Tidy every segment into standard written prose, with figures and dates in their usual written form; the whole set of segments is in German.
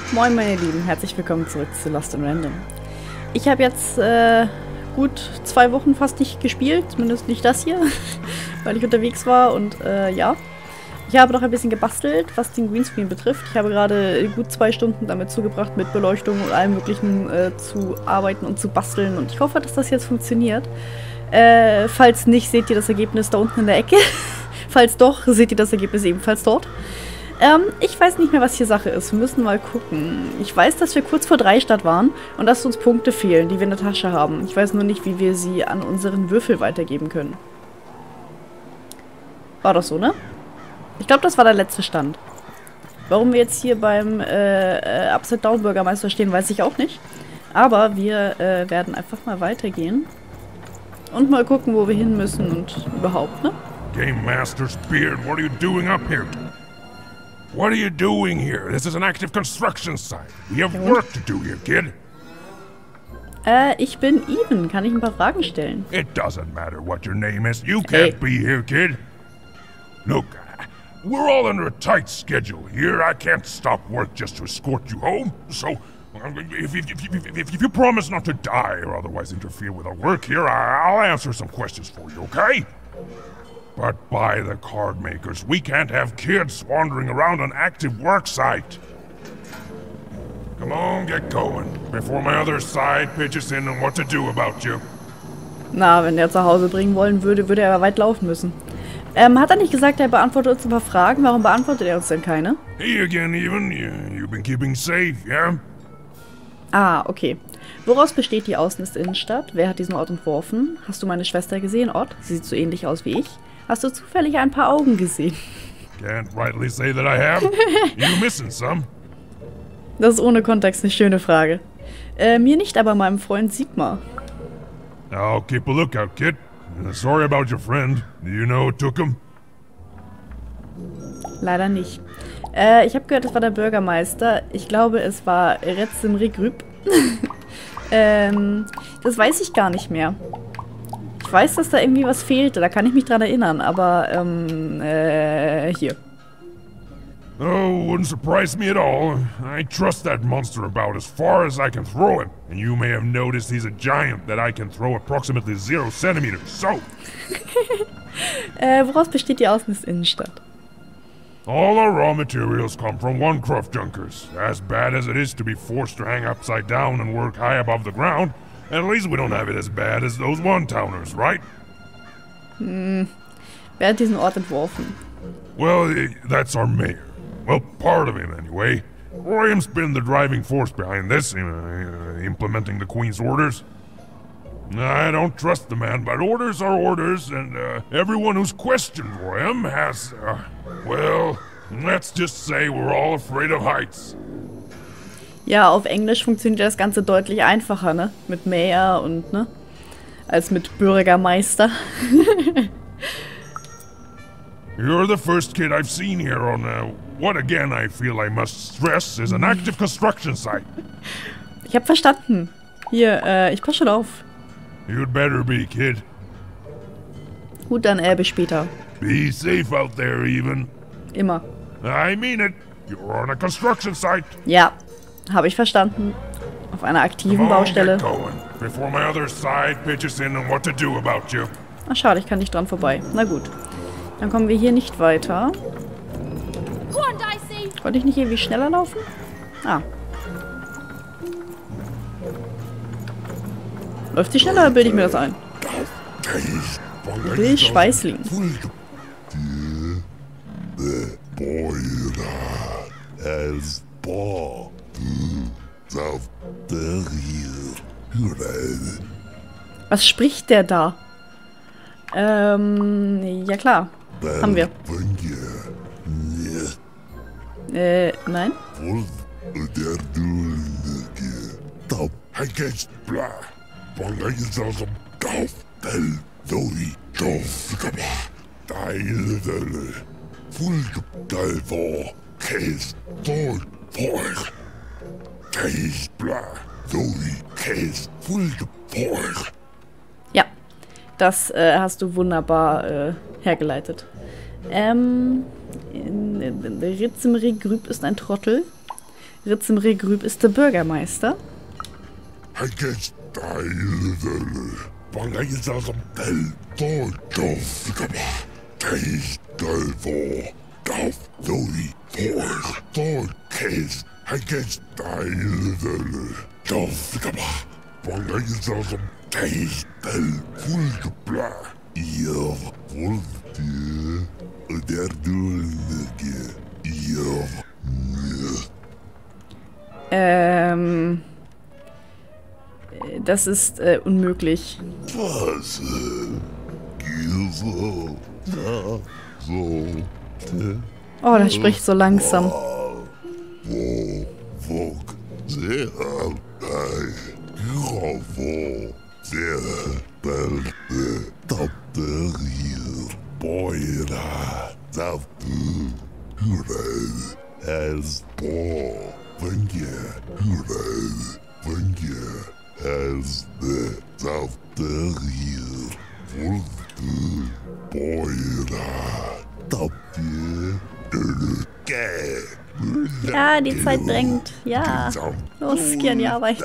Moin meine Lieben, herzlich willkommen zurück zu Lost in Random. Ich habe jetzt gut 2 Wochen fast nicht gespielt, zumindest nicht das hier, weil ich unterwegs war und ja. Ich habe noch ein bisschen gebastelt, was den Greenscreen betrifft. Ich habe gerade gut 2 Stunden damit zugebracht, mit Beleuchtung und allem möglichen zu arbeiten und zu basteln und ich hoffe, dass das jetzt funktioniert. Falls nicht, seht ihr das Ergebnis da unten in der Ecke. Falls doch, seht ihr das Ergebnis ebenfalls dort. Ich weiß nicht mehr, was hier Sache ist. Wir müssen mal gucken. Ich weiß, dass wir kurz vor 3 Stadt waren und dass uns Punkte fehlen, die wir in der Tasche haben. Ich weiß nur nicht, wie wir sie an unseren Würfel weitergeben können. War doch so, ne? Ich glaube, das war der letzte Stand. Warum wir jetzt hier beim Upside-Down-Bürgermeister stehen, weiß ich auch nicht. Aber wir werden einfach mal weitergehen. Und mal gucken, wo wir hin müssen und überhaupt, ne? Game Master Spear, what are you doing up here? What are you doing here? This is an active construction site. We have work to do here, kid. Ich bin Even. Kann ich ein paar Fragen stellen? It doesn't matter what your name is. You can't be here, kid. Look, we're all under a tight schedule here. I can't stop work just to escort you home. So, if you promise not to die or otherwise interfere with our work here, I'll answer some questions for you, okay? But by the card makers, we can't have kids wandering around an active work site. Come on, get going, before my other side pitches in on what to do about you. Na, wenn er zu Hause bringen wollen würde, würde er aber weit laufen müssen. Hat er nicht gesagt, er beantwortet uns ein paar Fragen? Warum beantwortet er uns denn keine? Hey again, Even. You've been keeping safe, yeah? Ah, okay. Woraus besteht die Außenist-Innenstadt? Wer hat diesen Ort entworfen? Hast du meine Schwester gesehen, Ott? Sie sieht so ähnlich aus wie ich. Hast du zufällig ein paar Augen gesehen? Can't rightly say that I have. You missing some? Das ist ohne Kontext eine schöne Frage. Mir nicht, aber meinem Freund Sigmar. I'll keep a lookout, kid. Sorry about your friend. Do you know who took him? Leider nicht. Ich habe gehört, es war der Bürgermeister. Ich glaube, es war Rezim Regrüb. Das weiß ich gar nicht mehr. Ich weiß, dass da irgendwie was fehlte, da kann ich mich dran erinnern, aber, hier. Oh, wouldn't surprise me at all. I trust that monster about as far as I can throw him. And you may have noticed he's a giant that I can throw approximately 0 centimeters, so... Woraus besteht die Außenist-Innenstadt? All our raw materials come from One-Craft Junkers. As bad as it is to be forced to hang upside down and work high above the ground, at least we don't have it as bad as those One-Towners, right? Wer hat diesen Ort entworfen? Well, that's our mayor. Well, part of him, anyway. Royham's been the driving force behind this, implementing the Queen's orders. I don't trust the man, but orders are orders, and everyone who's questioned Royham has, well, let's just say we're all afraid of heights. Ja, auf Englisch funktioniert das Ganze deutlich einfacher, ne? Mit Mayor und, ne? Als mit Bürgermeister. You're the first kid I've seen here on, what again I feel I must stress is an active construction site. Ich hab verstanden. Hier, ich pass schon auf. You'd better be, kid. Gut, dann, bis später. Be safe out there, Even. Immer. I mean it. You're on a construction site. Ja, habe ich verstanden. Auf einer aktiven Baustelle. Before my other side pitches in on what to do about you. Ach, schade, ich kann nicht dran vorbei. Na gut. Dann kommen wir hier nicht weiter. Konnte ich nicht irgendwie schneller laufen? Ah. Läuft sie schneller oder bilde ich mir das ein? Will Schweißling. Was spricht der da? Ja klar. Haben wir. Nein? Ja, das hast du wunderbar hergeleitet. Rezim Regrüb ist ein Trottel. Rizimregrüb ist der Bürgermeister. Das ist unmöglich. Oh, der spricht so langsam. Ja, die Zeit drängt. Ja. Los, geh an die Arbeit.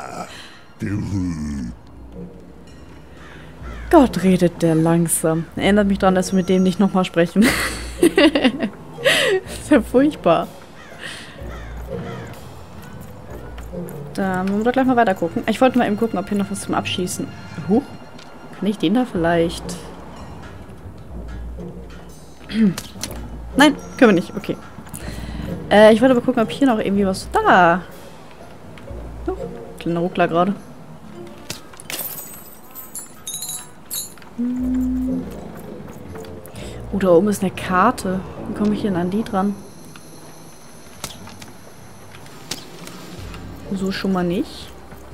Gott, redet der langsam. Erinnert mich daran, dass wir mit dem nicht nochmal sprechen. Ist ja furchtbar. Dann wollen wir doch gleich mal weiter gucken. Ich wollte mal eben gucken, ob hier noch was zum Abschießen. Huch. Kann ich den da vielleicht... Nein, können wir nicht. Okay. Ich wollte aber gucken, ob hier noch irgendwie was... Da! Oh, kleiner Ruckler gerade. Oh, da oben ist eine Karte. Wie komme ich denn an die dran? So schon mal nicht.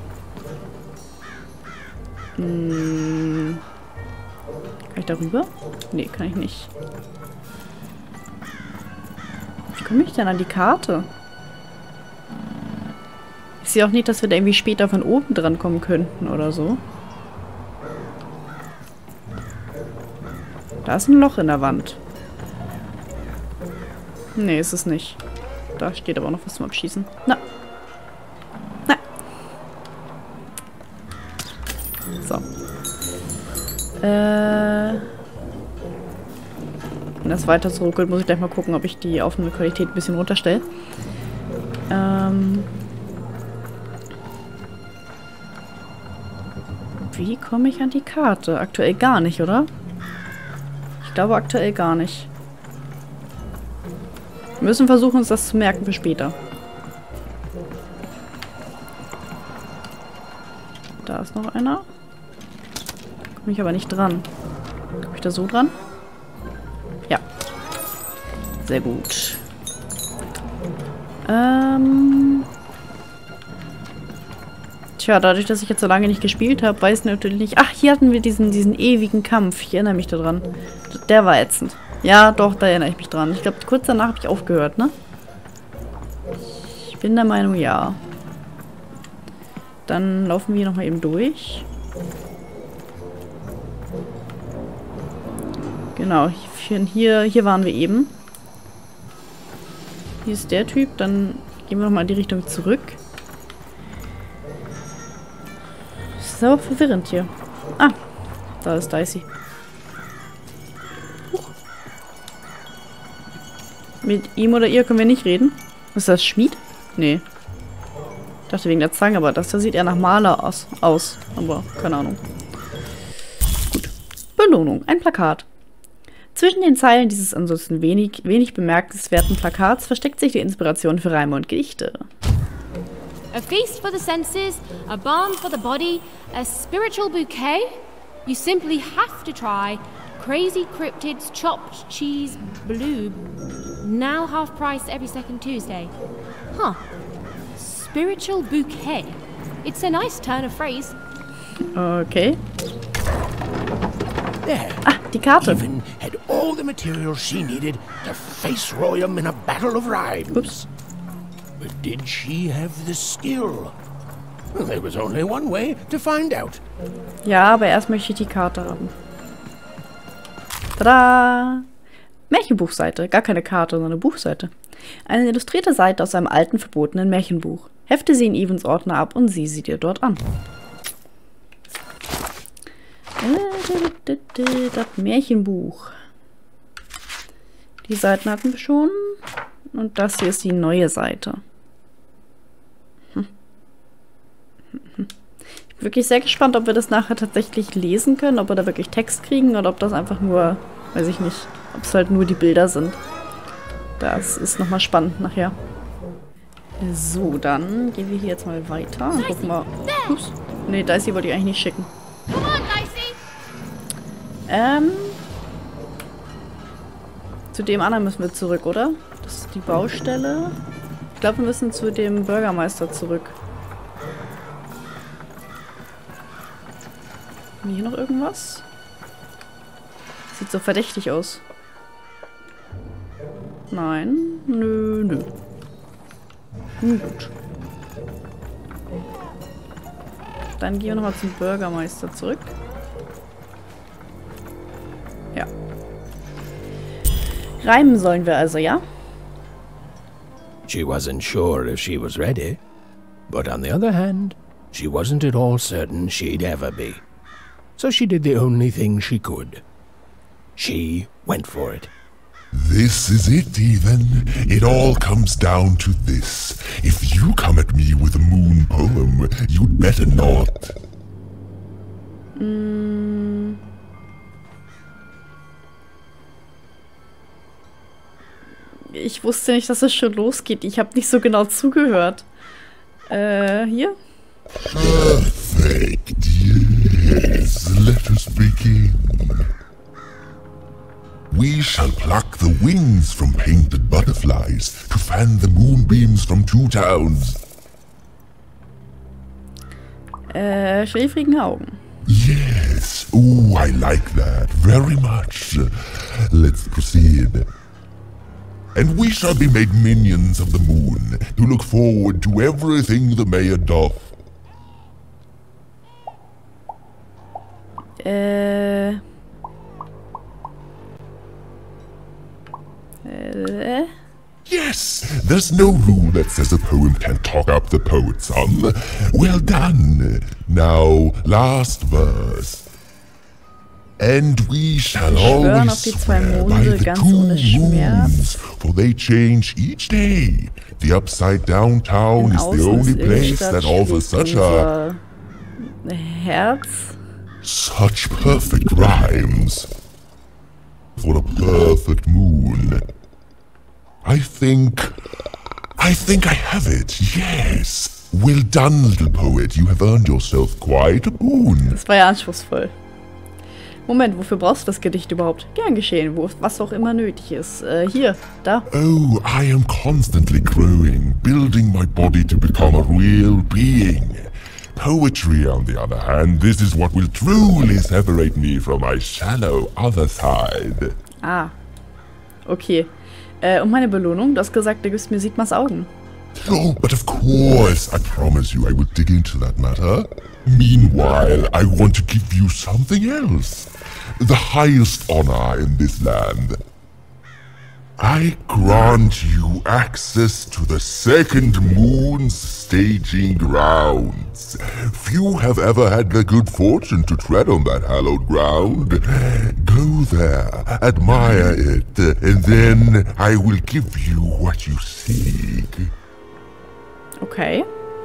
Kann ich darüber? Nee, kann ich nicht. Wie komme ich denn an die Karte? Ich sehe auch nicht, dass wir da irgendwie später von oben dran kommen könnten oder so. Da ist ein Loch in der Wand. Nee, ist es nicht. Da steht aber auch noch was zum Abschießen. Na. Na. So. Wenn das weiter zurückgeht, muss ich gleich mal gucken, ob ich die Aufnahmequalität ein bisschen runterstelle. Wie komme ich an die Karte? Aktuell gar nicht, oder? Ich glaube aktuell gar nicht. Wir müssen versuchen, uns das zu merken für später. Da ist noch einer. Komme ich aber nicht dran. Komme ich da so dran? Ja. Sehr gut. Tja, dadurch, dass ich jetzt so lange nicht gespielt habe, weiß ich natürlich nicht... Ach, hier hatten wir diesen ewigen Kampf. Ich erinnere mich daran. Der war ätzend. Ja, doch, da erinnere ich mich dran. Ich glaube, kurz danach habe ich aufgehört, ne? Ich bin der Meinung, ja. Dann laufen wir nochmal eben durch. Genau, hier waren wir eben. Hier ist der Typ. Dann gehen wir nochmal in die Richtung zurück. Das ist aber verwirrend hier. Ah, da ist Dicey. Mit ihm oder ihr können wir nicht reden. Ist das Schmied? Nee. Ich dachte wegen der Zange, aber das da sieht eher nach Maler aus. Aber keine Ahnung. Gut. Belohnung. Ein Plakat. Zwischen den Zeilen dieses ansonsten wenig bemerkenswerten Plakats versteckt sich die Inspiration für Reime und Gedichte. A feast for the senses, a balm for the body, a spiritual bouquet? You simply have to try Crazy Cryptids Chopped Cheese Blue. Now half price every second Tuesday. Huh. Spiritual bouquet. It's a nice turn of phrase. Okay. There. Ah, die Karte. Even had all the materials she needed to face Royum in a battle of rhymes. Ups. But did she have the skill? Well, there was only one way to find out. Ja, aber erst möchte ich die Karte haben. Tada! Märchenbuchseite. Gar keine Karte, sondern eine Buchseite. Eine illustrierte Seite aus einem alten, verbotenen Märchenbuch. Hefte sie in Evans Ordner ab und sieh sie dir dort an. Das Märchenbuch. Die Seiten hatten wir schon. Und das hier ist die neue Seite. Ich bin wirklich sehr gespannt, ob wir das nachher tatsächlich lesen können, ob wir da wirklich Text kriegen oder ob das einfach nur, weiß ich nicht, ob es halt nur die Bilder sind. Das ist nochmal spannend nachher. So, dann gehen wir hier jetzt mal weiter und gucken mal. Ups. Nee, Dicey wollte ich eigentlich nicht schicken. Zu dem anderen müssen wir zurück, oder? Das ist die Baustelle. Ich glaube, wir müssen zu dem Bürgermeister zurück. Haben wir hier noch irgendwas? Sieht so verdächtig aus. Nein. Nö. Gut. Dann gehen wir nochmal zum Bürgermeister zurück. Ja. Reimen sollen wir also, ja? She wasn't sure if she was ready, but on the other hand, she wasn't at all certain she'd ever be. So she did the only thing she could. She went for it. This is it, Ethan. It all comes down to this. If you come at me with a moon poem, you'd better not. Ich wusste nicht, dass es schon losgeht. Ich habe nicht so genau zugehört. Hier? Perfect, yes. Let us begin. We shall pluck the wings from painted butterflies to fan the moonbeams from two towns. Schläfrigen Augen. Yes. Oh, I like that very much. Let's proceed. And we shall be made minions of the moon, to look forward to everything the mayor doth. Yes, there's no rule that says a poem can't talk up the poet some. Well done. Now, last verse. And we shall always swear by the two moons, for they change each day. The upside down town is the only place that offers such a... Herz? Such perfect rhymes. For a perfect moon. I think I have it, yes. Well done, little poet. You have earned yourself quite a boon. Das war ja anspruchsvoll. Moment, wofür brauchst du das Gedicht überhaupt? Gern geschehen, was auch immer nötig ist. Hier, da. Oh, I am constantly growing, building my body to become a real being. Poetry, on the other hand, this is what will truly separate me from my shallow other side. Ah, okay. Und meine Belohnung? Du hast gesagt, du gibst mir Sigmas Augen. Oh, but of course, I promise you I will dig into that matter. Meanwhile, I want to give you something else. The highest honor in this land. I grant you access to the second moon's staging grounds. Few have ever had the good fortune to tread on that hallowed ground. Go there, admire it, and then I will give you what you seek. Okay.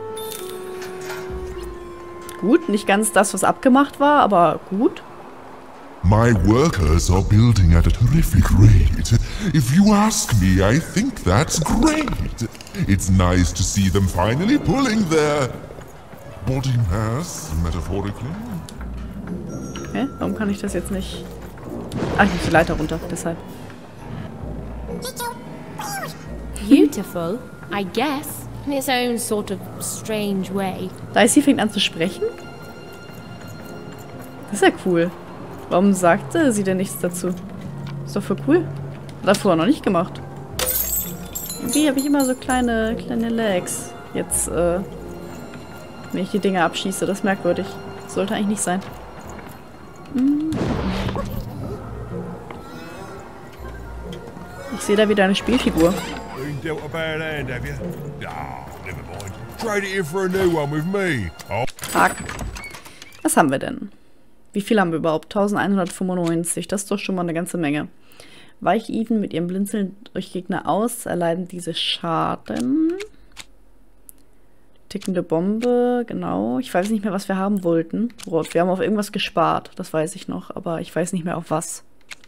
Gut, nicht ganz das, was abgemacht war, aber gut. My workers are building at a terrific rate. If you ask me, I think that's great. It's nice to see them finally pulling their body mass, metaphorically. Okay, warum kann ich das jetzt nicht? Ach, ich muss die Leiter runter, deshalb. Beautiful, I guess, in its own sort of strange way. Dicey fängt an zu sprechen? Das ist ja cool. Warum sagte sie denn nichts dazu? Ist doch voll cool. Hat er vorher noch nicht gemacht. Irgendwie habe ich immer so kleine Lags. Jetzt, wenn ich die Dinge abschieße. Das ist merkwürdig. Das sollte eigentlich nicht sein. Ich sehe da wieder eine Spielfigur. been dealt a bad hand, have you? Ah, never mind. Trade it in for a new one with me. Oh. Hack. Was haben wir denn? Wie viel haben wir überhaupt? 1195. Das ist doch schon mal eine ganze Menge. Weiche Even mit ihrem Blinzeln durch Gegner aus, erleiden diese Schaden. Tickende Bombe, genau. Ich weiß nicht mehr, was wir haben wollten. Wir haben auf irgendwas gespart, das weiß ich noch, aber ich weiß nicht mehr auf was.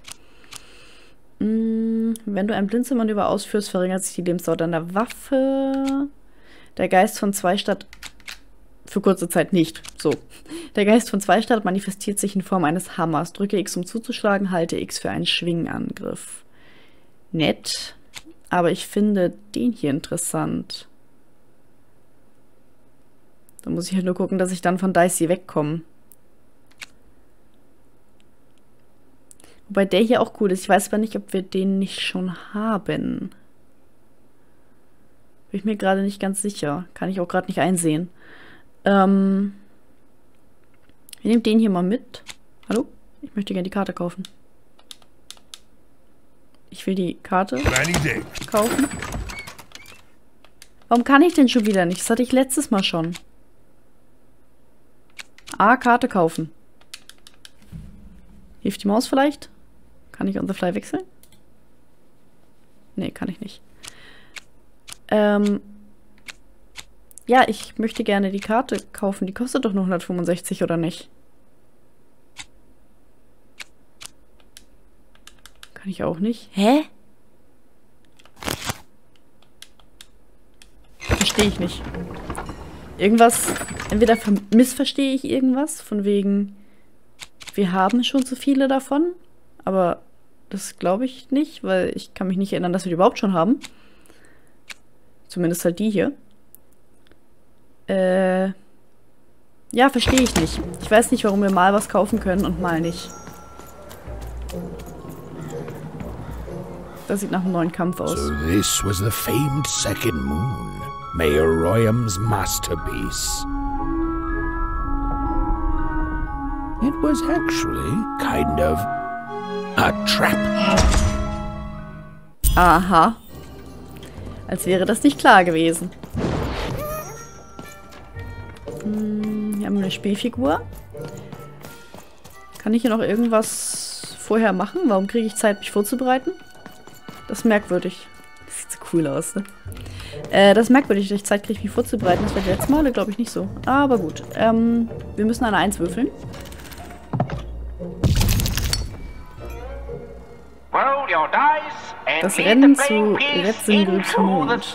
Wenn du ein Blinzelmanöver ausführst, verringert sich die Lebensdauer deiner Waffe. Der Geist von Zweistadt für kurze Zeit nicht. So. Der Geist von Zweistadt manifestiert sich in Form eines Hammers. Drücke X, um zuzuschlagen, halte X für einen Schwingangriff. Nett. Aber ich finde den hier interessant. Da muss ich halt nur gucken, dass ich dann von Dicey wegkomme. Wobei der hier auch cool ist. Ich weiß aber nicht, ob wir den nicht schon haben. Bin ich mir gerade nicht ganz sicher. Kann ich auch gerade nicht einsehen. Wir nehmen den hier mal mit. Hallo? Ich möchte gerne die Karte kaufen. Ich will die Karte kaufen. Warum kann ich denn schon wieder nicht? Das hatte ich letztes Mal schon. Karte kaufen. Hilft die Maus vielleicht? Kann ich on the fly wechseln? Nee, kann ich nicht. Ja, ich möchte gerne die Karte kaufen. Die kostet doch nur 165, oder nicht? Kann ich auch nicht. Hä? Verstehe ich nicht. Irgendwas, entweder missverstehe ich irgendwas, von wegen, wir haben schon so viele davon, aber das glaube ich nicht, weil ich kann mich nicht erinnern, dass wir die überhaupt schon haben. Zumindest halt die hier. Ja, verstehe ich nicht. Ich weiß nicht, warum wir mal was kaufen können und mal nicht. Das sieht nach einem neuen Kampf aus. So this was the famed second moon, Mayor Royham's masterpiece. It was actually kind of a trap. Aha. Als wäre das nicht klar gewesen. Hier haben wir eine Spielfigur. Kann ich hier noch irgendwas vorher machen? Warum kriege ich Zeit, mich vorzubereiten? Das ist merkwürdig. Das sieht so cool aus, ne? Das ist merkwürdig, dass ich Zeit kriege, mich vorzubereiten. Das war letztes Mal, glaube ich, nicht so. Aber gut. Wir müssen eine 1 würfeln. Das Rennen zu Retzengrübs Mond.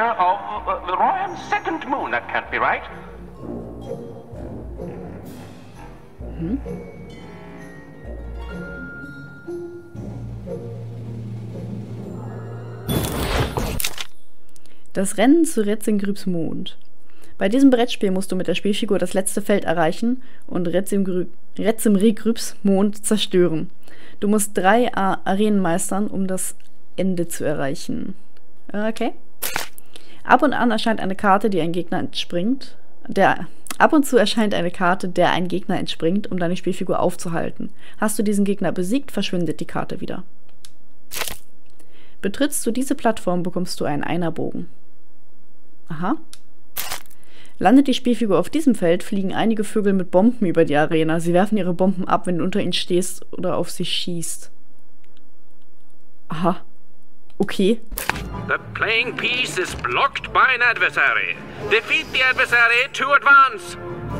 Das Rennen zu Retzengrübs Mond. Bei diesem Brettspiel musst du mit der Spielfigur das letzte Feld erreichen und Retzemregrübs Mond zerstören. Du musst 3 Arenen meistern, um das Ende zu erreichen. Okay. Ab und an erscheint eine Karte, die ein Gegner entspringt. Ab und zu erscheint eine Karte, der ein Gegner entspringt, um deine Spielfigur aufzuhalten. Hast du diesen Gegner besiegt, verschwindet die Karte wieder. Betrittst du diese Plattform, bekommst du einen Einerbogen. Aha. Landet die Spielfigur auf diesem Feld, fliegen einige Vögel mit Bomben über die Arena. Sie werfen ihre Bomben ab, wenn du unter ihnen stehst oder auf sie schießt. Aha. Okay. The playing piece is blocked by an adversary. Defeat the adversary to advance.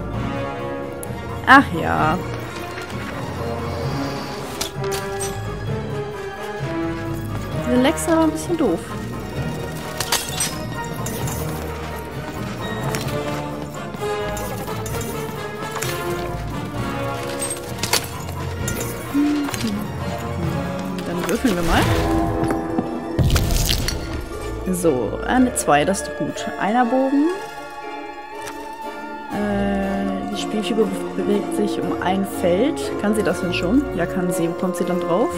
Ach ja. Diese Lexa war ein bisschen doof. Dann würfeln wir mal. So, eine 2, das ist doch gut. Einerbogen. Die Spielfigur bewegt sich um ein Feld. Kann sie das denn schon? Ja, kann sie. Wo kommt sie dann drauf?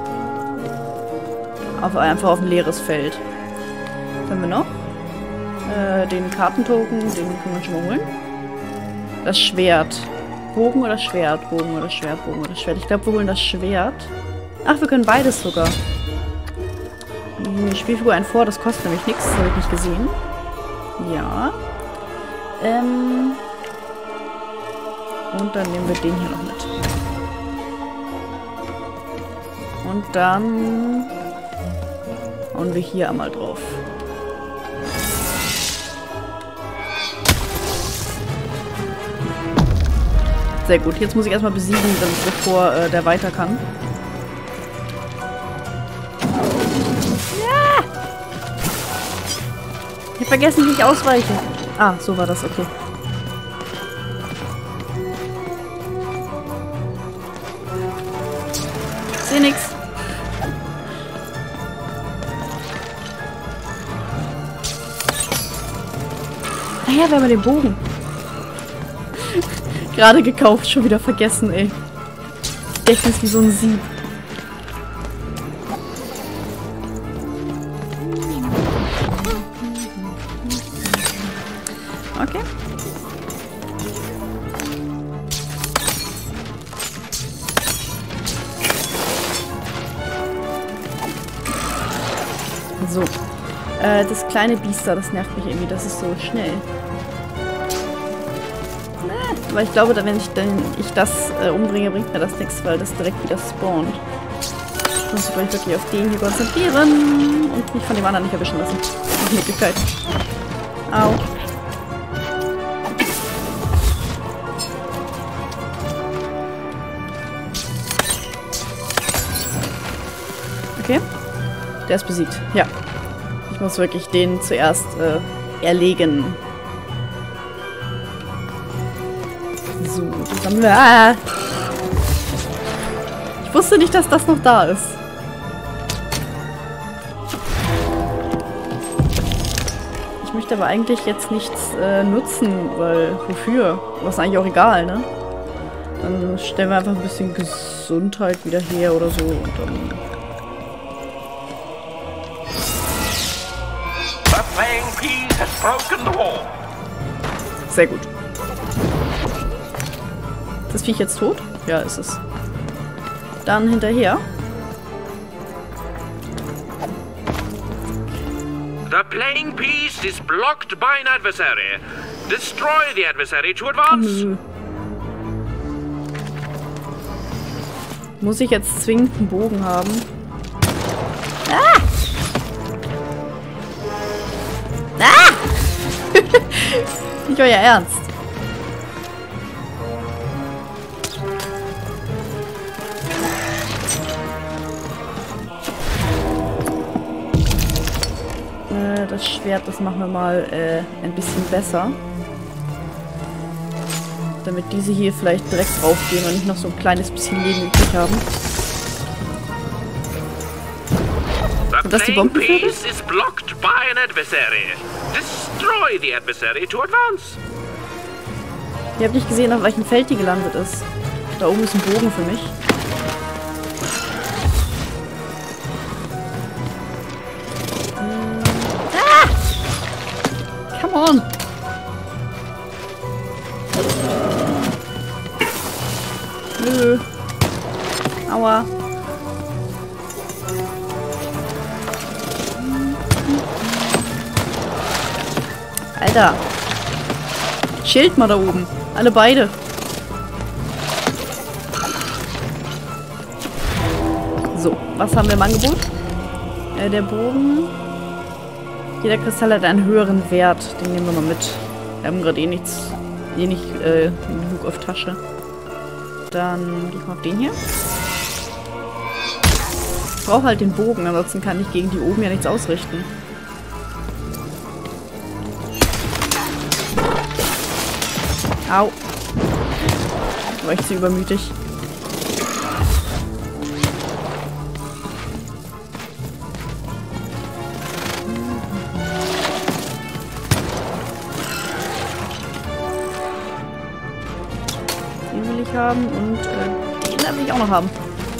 Einfach auf ein leeres Feld. Was haben wir noch? Den Kartentoken, den können wir schon mal holen. Das Schwert. Bogen oder Schwert? Bogen oder Schwert, Bogen oder Schwert. Ich glaube, wir holen das Schwert. Ach, wir können beides sogar. die Spielfigur ein vor, das kostet nämlich nichts, das habe ich nicht gesehen. Ja. Und dann nehmen wir den hier noch mit. Und dann hauen wir hier einmal drauf. Sehr gut. Jetzt muss ich erstmal besiegen, bevor der weiter kann. Ja! Ich hab vergessen, wie ich ausweiche. Ah, so war das, okay. Ich seh nix. Ah ja, wir haben den Bogen. Gerade gekauft, schon wieder vergessen, ey. Gedächtnis wie so ein Sieb. Okay. So. Das kleine Biest da, das nervt mich irgendwie, das ist so schnell. Aber ich glaube, wenn ich das umbringe, bringt mir das nichts, weil das direkt wieder spawnt. Ich muss mich wirklich auf den hier konzentrieren und mich von dem anderen nicht erwischen lassen. Die Möglichkeit. Au. Okay. Der ist besiegt. Ja. Ich muss wirklich den zuerst erlegen. So, das haben wir. Ah! Ich wusste nicht, dass das noch da ist. Ich möchte aber eigentlich jetzt nichts nutzen, weil wofür? Aber ist eigentlich auch egal, ne? Dann stellen wir einfach ein bisschen Gesundheit wieder her oder so und dann. Sehr gut. Ist das Viech jetzt tot? Ja, ist es. Dann hinterher. The playing piece is blocked by an adversary. Destroy the adversary to advance. Muss ich jetzt zwingend einen Bogen haben? Ah! Ah! Nicht euer Ernst. Das Schwert, das machen wir mal ein bisschen besser. Damit diese hier vielleicht direkt draufgehen und nicht noch so ein kleines bisschen Leben übrig haben. Sind das die Bombenvögel? Ich habe nicht gesehen, auf welchem Feld die gelandet ist. Da oben ist ein Bogen für mich. Come on! Nö. Aua. Alter. Chillt mal da oben. Alle beide. So, was haben wir im Angebot? Der Bogen. Jeder Kristall hat einen höheren Wert. Den nehmen wir mal mit. Wir haben gerade eh nichts. Eh nicht genug auf Tasche. Dann gehe ich mal auf den hier. Ich brauche halt den Bogen, ansonsten kann ich gegen die oben ja nichts ausrichten. Au. War ich zu übermütig. Den will ich haben und den will ich auch noch haben.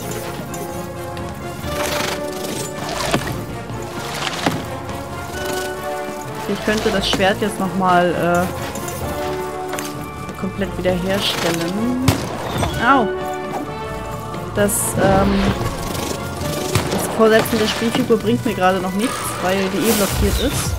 Ich könnte das Schwert jetzt nochmal komplett wiederherstellen. Au! Das Vorsetzen der Spielfigur bringt mir gerade noch nichts, weil die eh blockiert ist.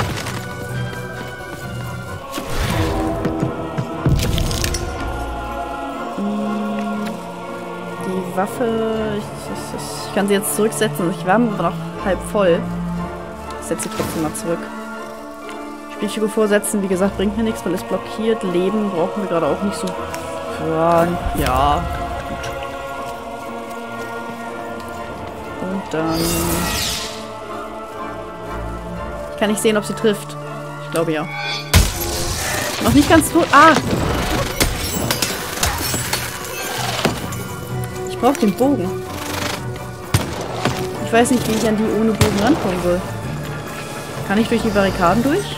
Die Waffe... Ich kann sie jetzt zurücksetzen. Ich war aber noch halb voll. Ich setze sie trotzdem mal zurück. Spielfigur vorsetzen, wie gesagt, bringt mir nichts, weil es blockiert. Leben brauchen wir gerade auch nicht so... Ja, gut. Und dann... Ich kann nicht sehen, ob sie trifft. Ich glaube ja. Noch nicht ganz tot. Ah! Ich brauche den Bogen. Ich weiß nicht, wie ich an die ohne Bogen rankommen soll. Kann ich durch die Barrikaden durch?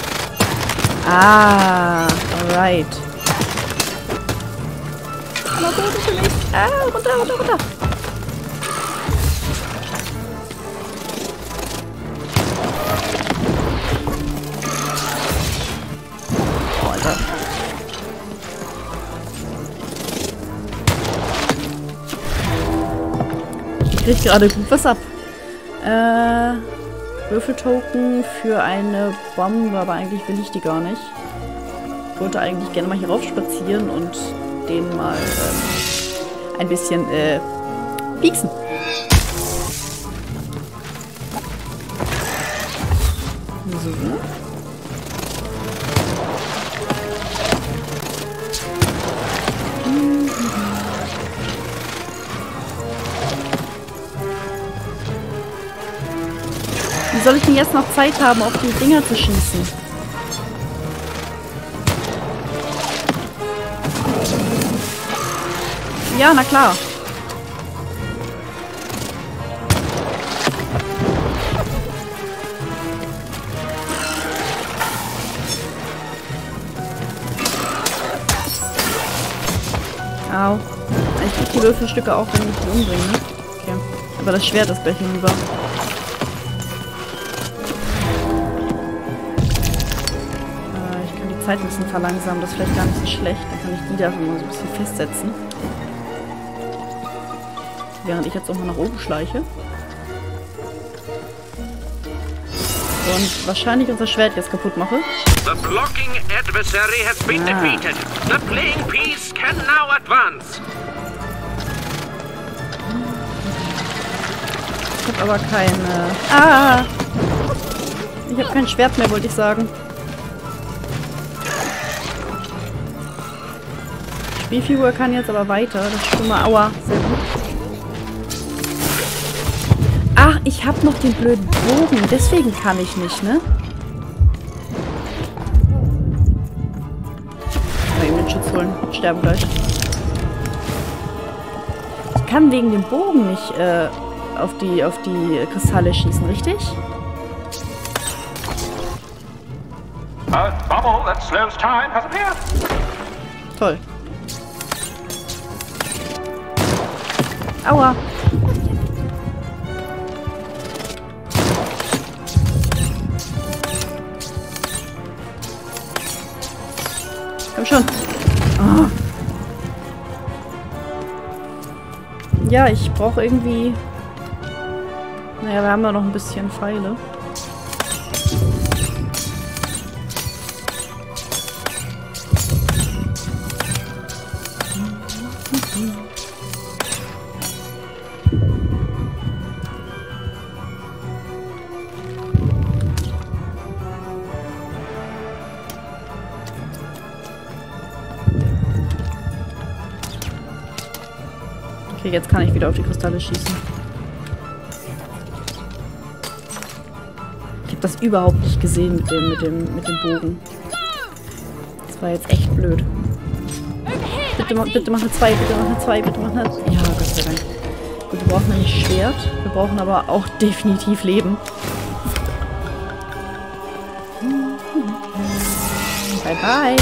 Ah, alright. Aber Boden für mich. Ah, runter, runter, runter. Oh, Alter. Ich krieg gerade gut was ab. Würfeltoken für eine Bombe, aber eigentlich will ich die gar nicht. Ich wollte eigentlich gerne mal hier rauf spazieren und den mal ein bisschen pieksen. So. Wie soll ich denn jetzt noch Zeit haben, auf die Dinger zu schießen? Ja, na klar. Au. Ich krieg die Würfelstücke auch, wenn ich die umbringe. Okay. Aber das Schwert ist gleich hinüber. Ich kann die Zeit ein bisschen verlangsamen. Das ist vielleicht gar nicht so schlecht. Dann kann ich die da mal so ein bisschen festsetzen. Während ich jetzt auch mal nach oben schleiche. Und wahrscheinlich unser Schwert jetzt kaputt mache. The blocking adversary has been defeated. The playing piece can now advance. Ich habe aber keine... Ah! Ich habe kein Schwert mehr, wollte ich sagen. Die Spielfigur kann jetzt aber weiter. Das ist schon mal... Aua, sehr gut. Ach, ich habe noch den blöden Bogen. Deswegen kann ich nicht, ne? Mal eben den Schutz holen. Sterben gleich. Ich kann wegen dem Bogen nicht auf die Kristalle schießen, richtig? A bubble that slows time has appeared. Toll. Aua. Komm schon. Oh. Ja, ich brauche irgendwie... Naja, wir haben ja noch ein bisschen Pfeile. Okay, jetzt kann ich wieder auf die Kristalle schießen. Ich habe das überhaupt nicht gesehen mit dem Bogen. Das war jetzt echt blöd. Bitte mach eine 2, bitte mach eine 2, bitte mach eine... Ja, Gott sei Dank. Gut, wir brauchen nämlich Schwert. Wir brauchen aber auch definitiv Leben. Bye bye.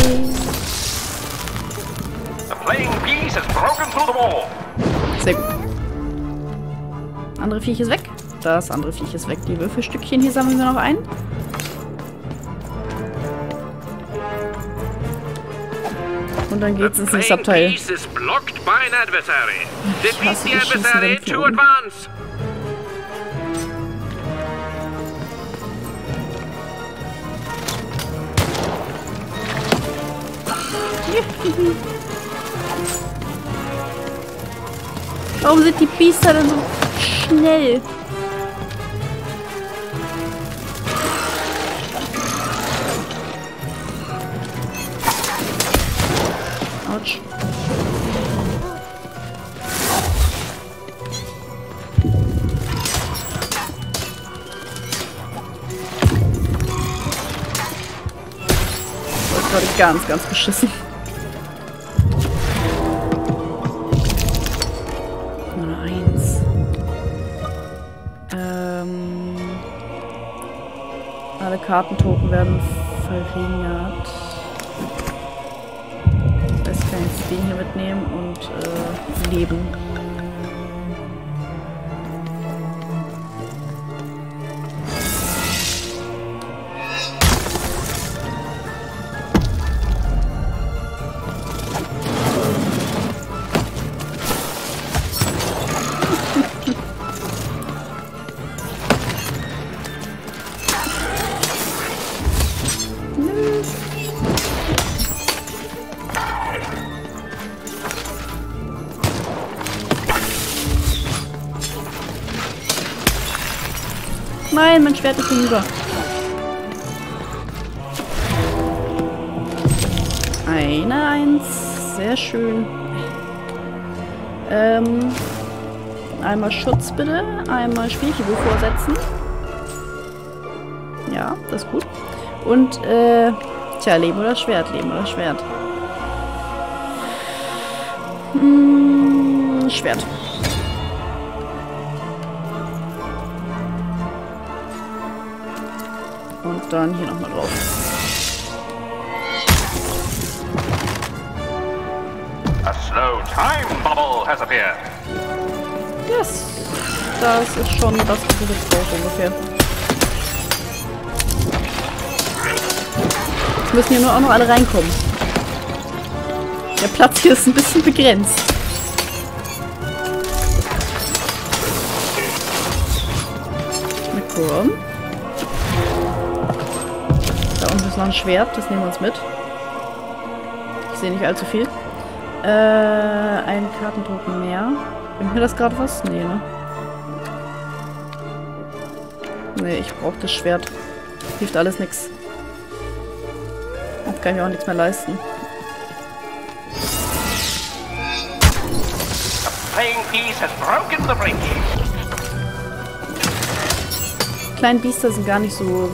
The playing piece has broken through the wall. Sehr gut. Andere Viech ist weg. Das andere Viech ist weg. Die Würfelstückchen hier sammeln wir noch ein. Und dann geht's ins nächste Abteil. Ich hasse die Schießen, wenn ich Warum sind die Biester denn so schnell? Autsch. Das ist gerade ganz, ganz beschissen. Nur 1. Alle Kartentoken werden verringert. Das heißt, ich kann jetzt den hier mitnehmen und leben. Nein, mein Schwert ist hinüber. Eine 1. Sehr schön. Einmal Schutz bitte. Einmal Spielfigur vorsetzen. Ja, das ist gut. Und, tja, Leben oder Schwert? Leben oder Schwert? Schwert. Und dann hier nochmal drauf. A slow time bubble has appeared. Yes. Das ist schon das, was ich jetzt brauche ungefähr. Jetzt müssen hier nur auch noch alle reinkommen. Der Platz hier ist ein bisschen begrenzt. Na komm. Da unten ist noch ein Schwert, das nehmen wir uns mit. Ich sehe nicht allzu viel. Ein Kartentoken mehr. Bringt mir das gerade was? Nee, ne? Nee, ich brauche das Schwert. Hilft alles nix. Jetzt kann ich mir auch nichts mehr leisten. Playing piece has broken the brink. Die kleinen Biester sind gar nicht so...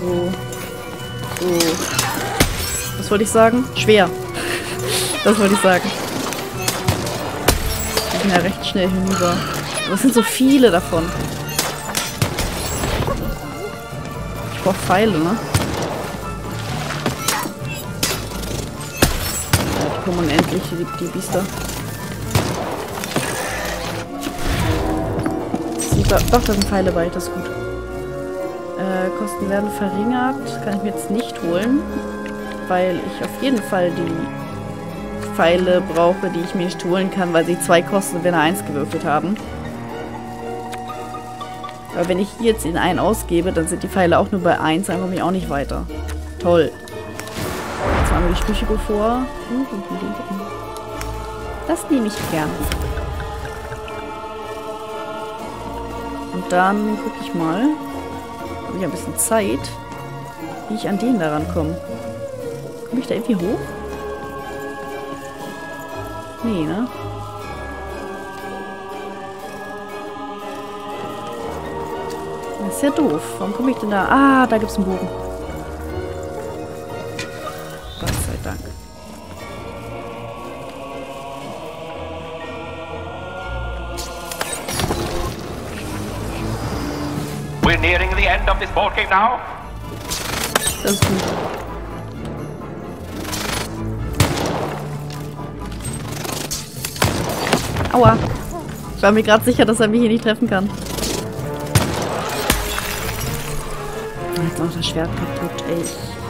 Was wollte ich sagen? Schwer. Das wollte ich sagen. Die sind ja recht schnell hinüber. Aber es sind so viele davon. Ich brauche Pfeile, ne? Ja, die kommen unendlich, die Biester. Doch, da sind Pfeile bei, das ist gut. Kosten werden verringert. Kann ich mir jetzt nicht holen. Weil ich auf jeden Fall die Pfeile brauche, die ich mir nicht holen kann, weil sie 2 kosten, wenn er 1 gewürfelt haben. Aber wenn ich hier jetzt in einen ausgebe, dann sind die Pfeile auch nur bei 1, dann komme ich auch nicht weiter. Toll. Jetzt haben wir die Spielfigur vor. Das nehme ich gern. Und dann gucke ich mal, habe ich ein bisschen Zeit, wie ich an den da rankomme. Komme ich da irgendwie hoch? Nee, ne? Das ist ja doof. Warum komme ich denn da? Ah, da gibt es einen Bogen. Gott sei Dank. We're nearing the end of this board game now. Das ist gut. Aua. Ich war mir gerade sicher, dass er mich hier nicht treffen kann. Jetzt noch das Schwert kaputt, ey.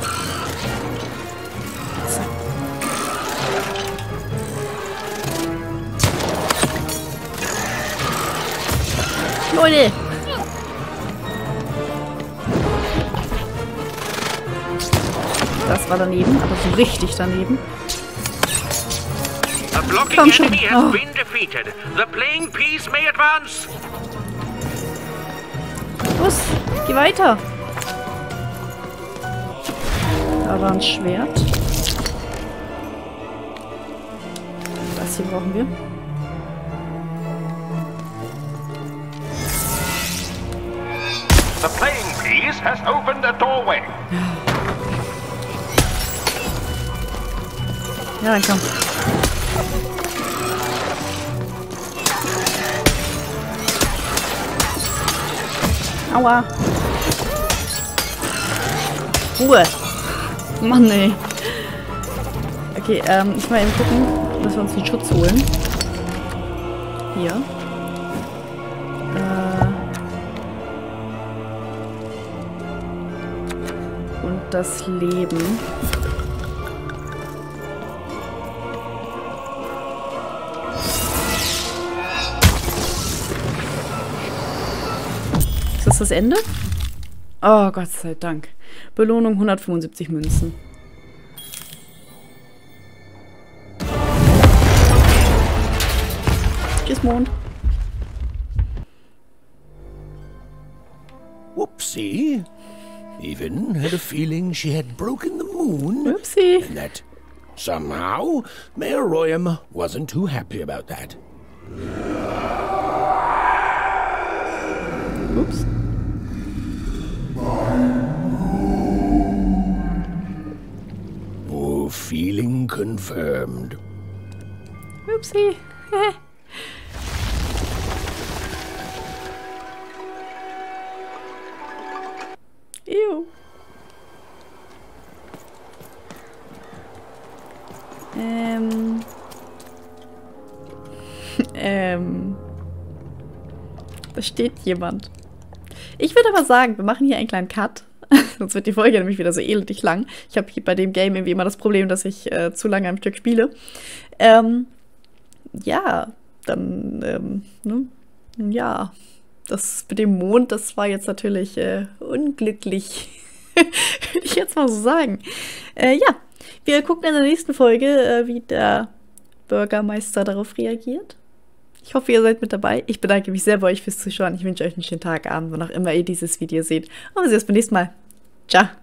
Leute! Das war daneben, aber so richtig daneben. blocking Komm schon. enemy has Oh. been defeated. The playing piece may advance. Los, geh weiter. Da war ein Schwert. Das hier brauchen wir. The playing piece has opened a doorway. Ja, dann komm. Aua. Ruhe. Mann, ey. Okay, ich mal eben gucken, dass wir uns den Schutz holen. Hier. Und das Leben. Ist das das Ende? Oh, Gott sei Dank. Belohnung 175 Münzen. Tschüss, Mond. Whoopsie. Even had a feeling she had broken the moon. Upsi. And that somehow Mayor Royam wasn't too happy about that. Ups. Oh, feeling confirmed. Upsi. Ew. Da steht jemand. Ich würde aber sagen, wir machen hier einen kleinen Cut. Sonst wird die Folge nämlich wieder so elendig lang. Ich habe hier bei dem Game irgendwie immer das Problem, dass ich zu lange am Stück spiele. Ja, dann, ne? Ja, das mit dem Mond, das war jetzt natürlich unglücklich. Würde ich jetzt mal so sagen. Ja, wir gucken in der nächsten Folge, wie der Bürgermeister darauf reagiert. Ich hoffe, ihr seid mit dabei. Ich bedanke mich sehr bei euch fürs Zuschauen. Ich wünsche euch einen schönen Tag, Abend, wann auch immer ihr dieses Video seht. Und wir sehen uns beim nächsten Mal. Ciao.